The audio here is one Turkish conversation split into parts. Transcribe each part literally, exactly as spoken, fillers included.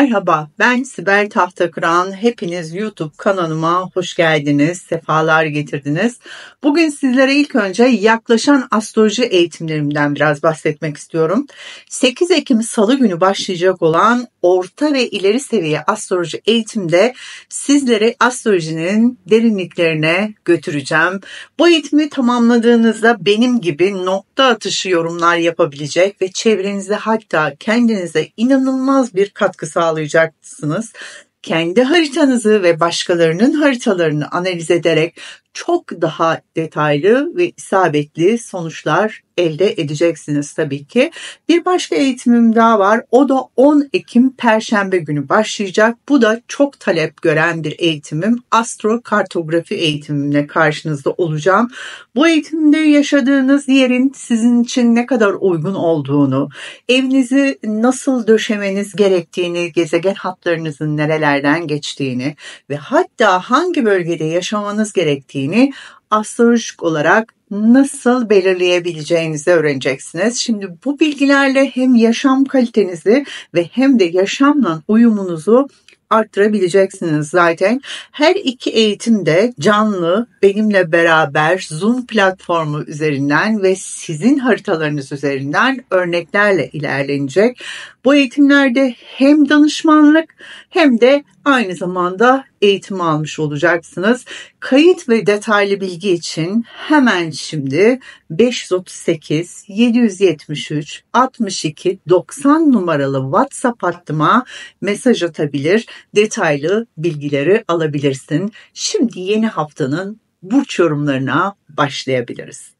Merhaba, ben Sibel Tahtakıran. Hepiniz YouTube kanalıma hoş geldiniz, sefalar getirdiniz. Bugün sizlere ilk önce yaklaşan astroloji eğitimlerimden biraz bahsetmek istiyorum. sekiz Ekim Salı günü başlayacak olan orta ve ileri seviye astroloji eğitimde sizleri astrolojinin derinliklerine götüreceğim. Bu eğitimi tamamladığınızda benim gibi nokta atışı yorumlar yapabilecek ve çevrenize, hatta kendinize inanılmaz bir katkı sağlayacaksınız. Kendi haritanızı ve başkalarının haritalarını analiz ederek çok daha detaylı ve isabetli sonuçlar elde edeceksiniz tabii ki. Bir başka eğitimim daha var. O da on Ekim Perşembe günü başlayacak. Bu da çok talep gören bir eğitimim. Astrokartografi eğitimimle karşınızda olacağım. Bu eğitimde yaşadığınız yerin sizin için ne kadar uygun olduğunu, evinizi nasıl döşemeniz gerektiğini, gezegen hatlarınızın nerelerden geçtiğini ve hatta hangi bölgede yaşamanız gerektiğini astrolojik olarak nasıl belirleyebileceğinizi öğreneceksiniz. Şimdi bu bilgilerle hem yaşam kalitenizi ve hem de yaşamla uyumunuzu arttırabileceksiniz zaten. Her iki eğitim de canlı, benimle beraber Zoom platformu üzerinden ve sizin haritalarınız üzerinden örneklerle ilerlenecek. Bu eğitimlerde hem danışmanlık hem de aynı zamanda eğitim almış olacaksınız. Kayıt ve detaylı bilgi için hemen şimdi beş otuz sekiz yedi yetmiş üç altmış iki doksan numaralı WhatsApp hattıma mesaj atabilir, detaylı bilgileri alabilirsin. Şimdi yeni haftanın burç yorumlarına başlayabiliriz.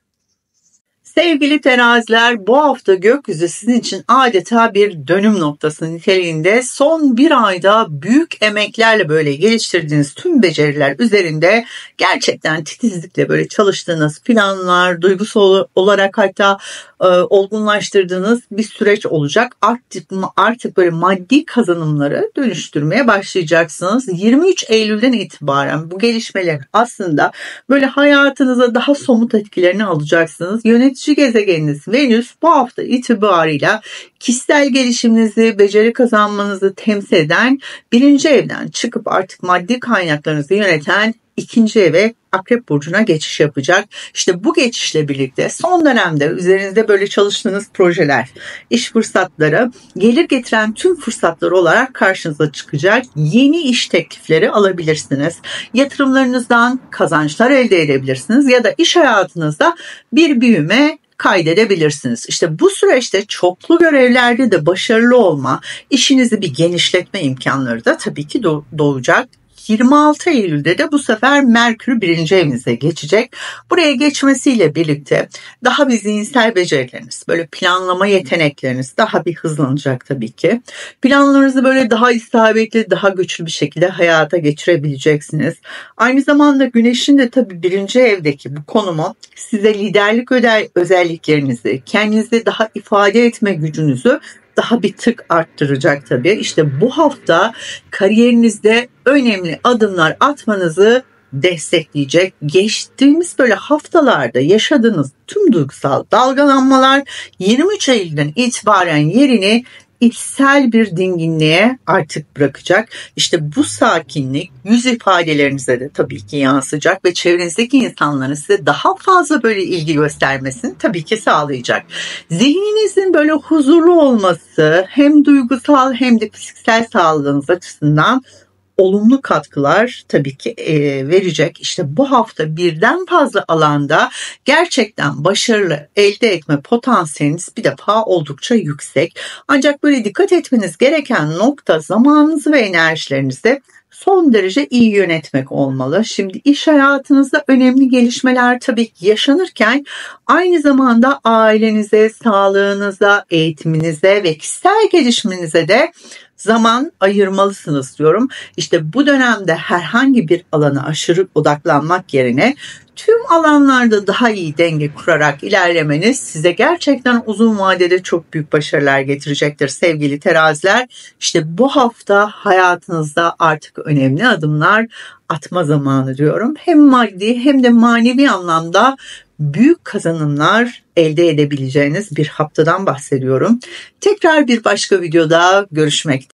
Sevgili teraziler, bu hafta gökyüzü sizin için adeta bir dönüm noktası niteliğinde. Son bir ayda büyük emeklerle böyle geliştirdiğiniz tüm beceriler üzerinde gerçekten titizlikle böyle çalıştığınız planlar, duygusal olarak hatta e, olgunlaştırdığınız bir süreç olacak. Artık artık böyle maddi kazanımları dönüştürmeye başlayacaksınız. yirmi üç Eylül'den itibaren bu gelişmeler aslında böyle hayatınıza daha somut etkilerini alacaksınız. Yönetici gezegeniniz Venüs bu hafta itibarıyla kişisel gelişiminizi, beceri kazanmanızı temsil eden birinci evden çıkıp artık maddi kaynaklarınızı yöneten ikinci eve, Akrep Burcu'na geçiş yapacak. İşte bu geçişle birlikte son dönemde üzerinizde böyle çalıştığınız projeler, iş fırsatları, gelir getiren tüm fırsatlar olarak karşınıza çıkacak. Yeni iş teklifleri alabilirsiniz. Yatırımlarınızdan kazançlar elde edebilirsiniz ya da iş hayatınızda bir büyüme kaydedebilirsiniz. İşte bu süreçte çoklu görevlerde de başarılı olma, işinizi bir genişletme imkanları da tabii ki doğacak. yirmi altı Eylül'de de bu sefer Merkür birinci evinize geçecek. Buraya geçmesiyle birlikte daha bir zihinsel becerileriniz, böyle planlama yetenekleriniz daha bir hızlanacak tabii ki. Planlarınızı böyle daha isabetli, daha güçlü bir şekilde hayata geçirebileceksiniz. Aynı zamanda Güneş'in de tabii birinci evdeki bu konumu size liderlik özelliklerinizi, kendinizi daha ifade etme gücünüzü daha bir tık arttıracak tabii. İşte bu hafta kariyerinizde önemli adımlar atmanızı destekleyecek. Geçtiğimiz böyle haftalarda yaşadığınız tüm duygusal dalgalanmalar yirmi üç Eylül'den itibaren yerini içsel bir dinginliğe artık bırakacak. İşte bu sakinlik yüz ifadelerinize de tabii ki yansıyacak ve çevrenizdeki insanların size daha fazla böyle ilgi göstermesini tabii ki sağlayacak. Zihninizin böyle huzurlu olması hem duygusal hem de fiziksel sağlığınız açısından olumlu katkılar tabii ki e, verecek. İşte bu hafta birden fazla alanda gerçekten başarılı elde etme potansiyeliniz bir defa oldukça yüksek. Ancak böyle dikkat etmeniz gereken nokta zamanınızı ve enerjilerinizi son derece iyi yönetmek olmalı. Şimdi iş hayatınızda önemli gelişmeler tabii ki yaşanırken aynı zamanda ailenize, sağlığınıza, eğitiminize ve kişisel gelişiminize de zaman ayırmalısınız diyorum. İşte bu dönemde herhangi bir alana aşırı odaklanmak yerine tüm alanlarda daha iyi denge kurarak ilerlemeniz size gerçekten uzun vadede çok büyük başarılar getirecektir sevgili teraziler. İşte bu hafta hayatınızda artık önemli adımlar atma zamanı diyorum. Hem maddi hem de manevi anlamda büyük kazanımlar elde edebileceğiniz bir haftadan bahsediyorum. Tekrar bir başka videoda görüşmek